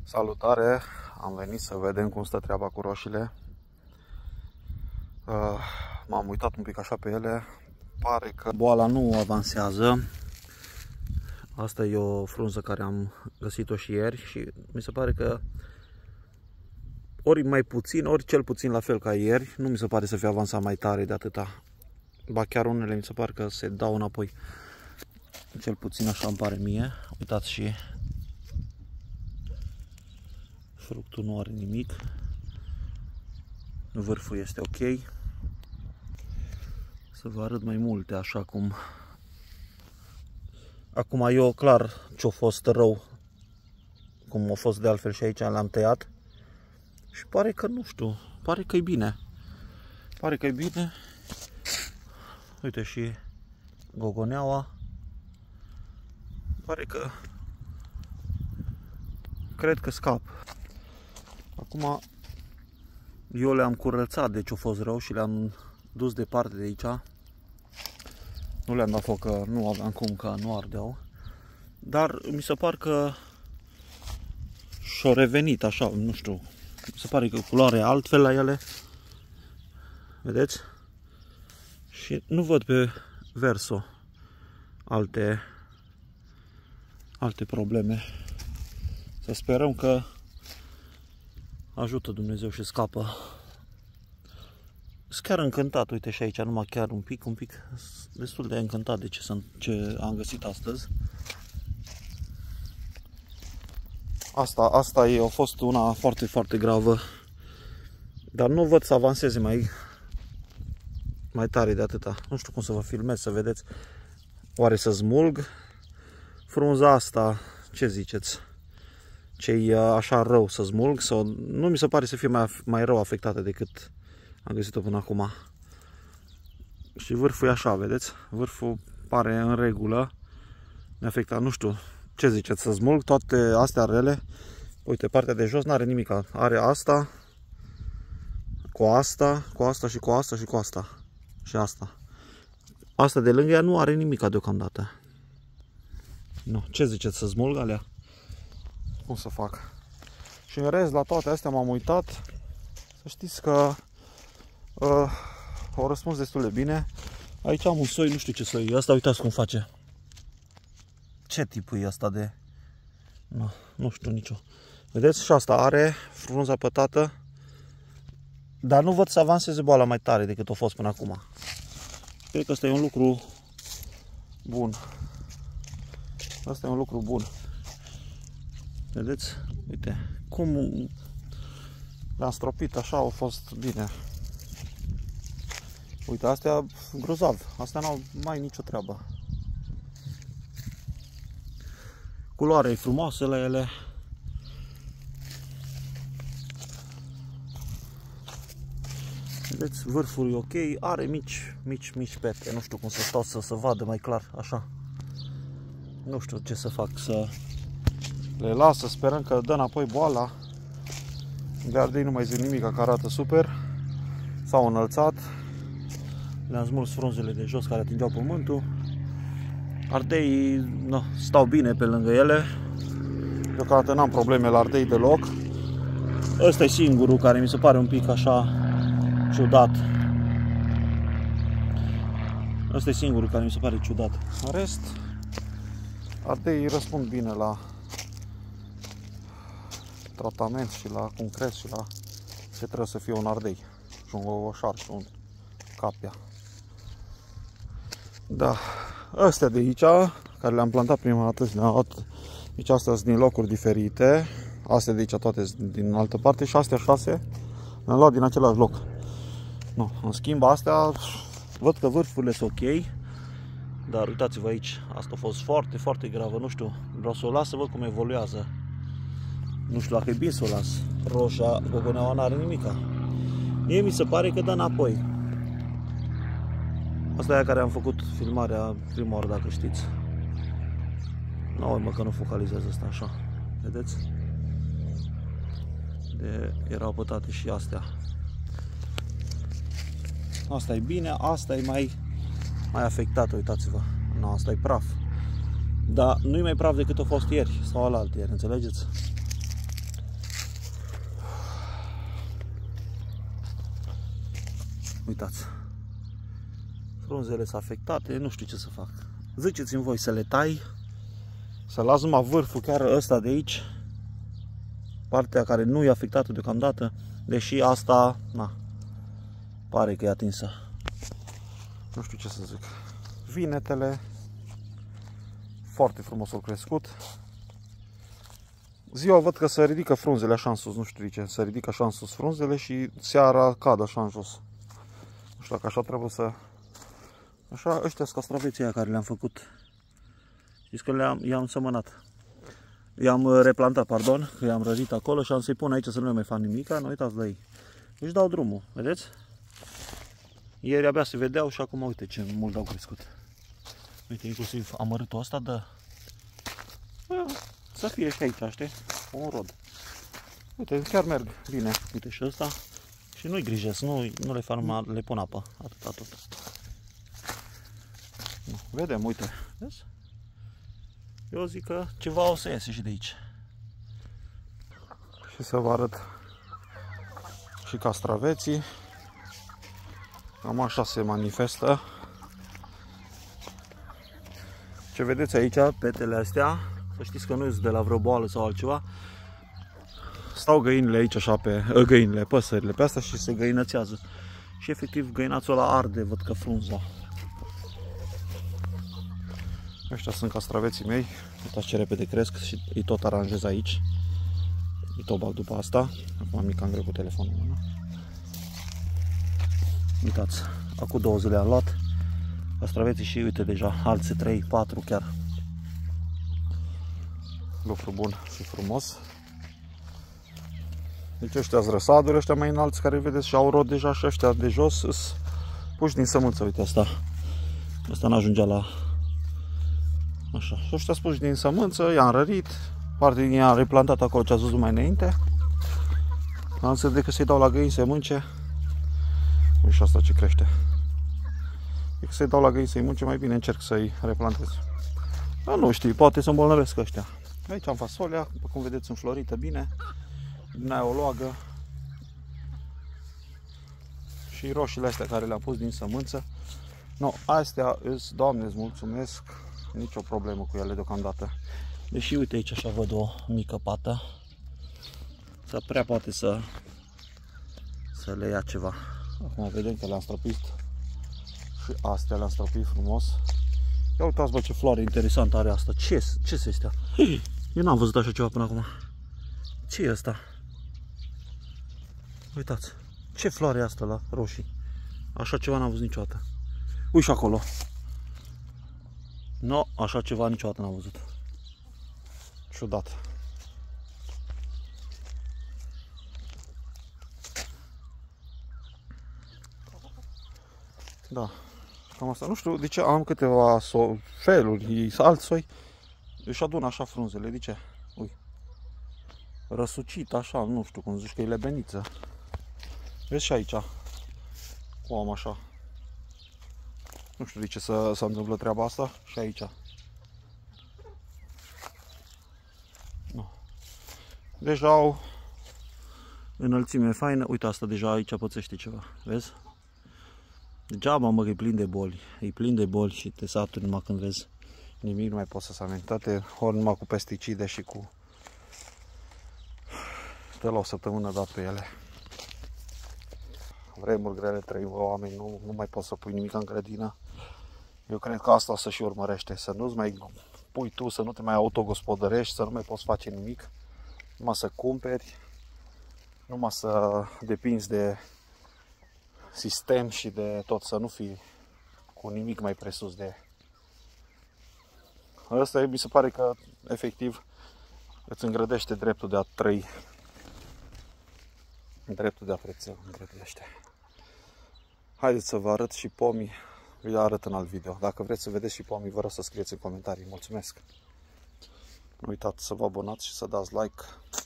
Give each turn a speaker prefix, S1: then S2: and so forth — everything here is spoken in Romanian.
S1: Salutare! Am venit să vedem cum stă treaba cu roșiile. M-am uitat un pic așa pe ele. Pare că boala nu avansează. Asta e o frunză care am găsit-o și ieri și mi se pare că ori mai puțin, ori cel puțin la fel ca ieri. Nu mi se pare să fie avansat mai tare de atâta. Ba chiar unele mi se pare că se dau înapoi. Cel puțin așa îmi pare mie. Uitați și fructul nu are nimic. Vârful este ok. Să vă arăt mai multe așa cum. Acum eu clar ce-a fost rău, cum a fost de altfel și aici l-am tăiat. Și pare că nu știu, pare că e bine. Pare că e bine. Uite și gogoneaua. Pare că cred că scap. Acum eu le-am curățat de ce a fost rău și le-am dus departe de aici. Nu le-am dat foc că nu aveam cum, că nu ardeau. Dar mi se pare că și-au revenit așa, nu știu. Mi se pare că culoarea e altfel la ele. Vedeți? Și nu văd pe verso alte probleme. Să sperăm că ajută Dumnezeu și scapă. Sunt chiar încântat, uite și aici, numai chiar un pic, destul de încântat de ce am găsit astăzi. Asta a fost una foarte, foarte gravă, dar nu văd să avanseze mai tare de atâta. Nu știu cum să vă filmez, să vedeți. Oare să smulg frunza asta? Ce ziceți? Ce-i așa rău să smulg? Sau nu mi se pare să fie mai rău afectată decât am găsit-o până acum. Și vârful e așa, vedeți? Vârful pare în regulă. Neafectat, nu știu. Ce ziceți? Să smulg toate astea rele? Uite, partea de jos n-are nimic. Are asta, cu asta, cu asta și cu asta și cu asta. Și asta. Asta de lângă ea nu are nimic deocamdată. Nu. Ce ziceți? Să smulg alea? Cum să fac? Și în rest, la toate astea m-am uitat. Să știți că au răspuns destul de bine. Aici am un soi, nu știu ce soi e. Asta uitați cum face. Ce tipul e asta de... Nu știu nicio. Vedeți? Și asta are frunza pătată. Dar nu văd să avanseze boala mai tare decât a fost până acum. Cred că asta e un lucru bun. Asta e un lucru bun. Vedeți? Uite. Cum le-am stropit așa, au fost bine. Uite, astea grozav. Astea n-au mai nicio treabă. Culoarea e frumoasă la ele. Vedeți, vârful e ok. Are mici pete. Nu știu cum să stau să se vadă mai clar. Așa. Nu știu ce să fac. Să le las, să sperăm că dă înapoi boala. De ardei nu mai zic nimic, că arată super. S-au înălțat. Le-am smuls frunzele de jos care atingeau pământul. Ardeii stau bine pe lângă ele. Deocamdată n-am probleme la ardei deloc. Ăsta e singurul care mi se pare un pic așa ciudat. Ăsta e singurul care mi se pare ciudat. În rest, ardeii răspund bine la tratament și la cum cresc și la ce trebuie să fie un ardei. Și un gogoșar și un capia. Da, astea de aici, care le-am plantat prima dată, deci astea sunt din locuri diferite. Astea de aici toate sunt din altă parte și astea 6 le-am luat din același loc. No, în schimb astea, văd că vârfurile sunt ok. Dar uitați-vă aici, asta a fost foarte, foarte gravă, nu știu. Vreau să o las să văd cum evoluează. Nu știu dacă e bine să o las. Roșia, gogoneaua n-are nimica. Mie mi se pare că dă înapoi. Asta e aia care am făcut filmarea prima oară, dacă știți. Nu, mă, că nu focalizează asta așa. Vedeți? Erau pătate și astea. Asta e bine, asta e mai afectată, uitați-vă. Nu, asta e praf. Dar nu e mai praf decât a fost ieri sau alaltă ieri, înțelegeți? Uitați. Frunzele sunt afectate, nu știu ce să fac. Ziceți-mi voi să le tai, să las numai vârful, chiar ăsta de aici, partea care nu e afectată deocamdată, deși asta, na, pare că e atinsă. Nu știu ce să zic. Vinetele, foarte frumos au crescut. Ziua văd că se ridică frunzele așa în sus, nu știu de ce, se ridică așa în sus frunzele și seara cad așa în jos. Nu știu dacă așa trebuie să... Așa, ăștia sunt castraveții care le-am făcut. Știți că i-am sămănat. I-am replantat, pardon, că i-am rărit acolo și am să-i pun aici să nu mai fac nimic. Nu uitați de ei. Își dau drumul, vedeți? Ieri abia se vedeau și acum uite ce mult au crescut. Uite, inclusiv amărâtul ăsta dă... Să fie și aici, știi? Un rod. Uite, chiar merg bine. Uite și ăsta. Și nu-i grijesc, nu le fac numai, le pun apă. Atât. Vedem, uite. Vezi? Eu zic că ceva o să iese și de aici. Și să vă arăt și castraveții. Cam așa se manifestă. Ce vedeți aici, petele astea, să știți că nu sunt de la vreo boală sau altceva. Stau găinile aici așa pe păsările pe astea și se găinățează. Și efectiv găinațul ăla arde, văd că frunza. Ăștia sunt castraveții mei. Uitați ce repede cresc și îi tot aranjez aici. Îi tot bag după asta. Acum am mic greu cu telefonul meu. Uitați, acum 2 zile am luat castraveții și uite deja alții 3, 4 chiar. Lucru bun și frumos. Deci ăștia sunt răsaduri, ăștia mai înalți care vedeți și au rod deja și ăștia de jos sunt puși din sămânță, uite asta. Asta n-ajungea la... Așa, și ăștia sunt puși din sămânță, i-am rărit, parte din ea am replantat acolo ce ați văzut mai înainte. Am înțeles decât să-i dau la găini să mânce. Uite și asta ce crește. Decât să-i dau la găini să-i mânce, mai bine încerc să-i replantez. Dar nu știu, poate să îmbolnăvesc ăștia. Aici am fasolea, după cum vedeți înflorită bine. Din aia o loagă. Și roșiile astea care le-am pus din sămânță. No, astea îs, Doamne, îți mulțumesc. Nicio problemă cu ele deocamdată. Deși uite aici așa văd o mică pată. Să prea poate să le ia ceva. Acum vedem că le-am stropit. Și astea le-am stropit frumos. Ia uitați bă ce floare interesantă are asta. Ce este astea? Eu n-am văzut așa ceva până acum. Ce e asta? Uitați. Ce floare e asta la roșii? Așa ceva n-am văzut niciodată. Uite și acolo. No, așa ceva niciodată n-am văzut. Ciudat. Da. Cam asta. Nu știu de ce am câteva feluri, alți soi. Își adună așa frunzele. De ce? Ui. Răsucit așa, nu știu cum zici că e lebeniță. Vezi și aici. O am așa. Nu știu de ce se întâmplă treaba asta. Și aici. No. Deja au înălțime faină. Uite asta deja aici pățește ceva. Vezi? Degeaba mă că e plin de boli. E plin de boli și te saturi numai când vezi. Nimic nu mai poți să se toate ori numai cu pesticide și cu... De la o săptămână dat pe ele. Vremuri grele trăim oameni, nu mai poți să pui nimic în grădină. Eu cred că asta să și urmărește, să nu-ți mai pui tu, să nu te mai autogospodărești, să nu mai poți face nimic, numai să cumperi, numai să depinzi de sistem și de tot, să nu fii cu nimic mai presus de... Asta mi se pare că efectiv îți îngrădește dreptul de a trăi. Dreptul de a prețea îngrădește. Haideți să vă arăt și pomii. Vi-l arăt în alt video. Dacă vreți să vedeți și pomii, vă rog să scrieți în comentarii. Mulțumesc! Nu uitați să vă abonați și să dați like.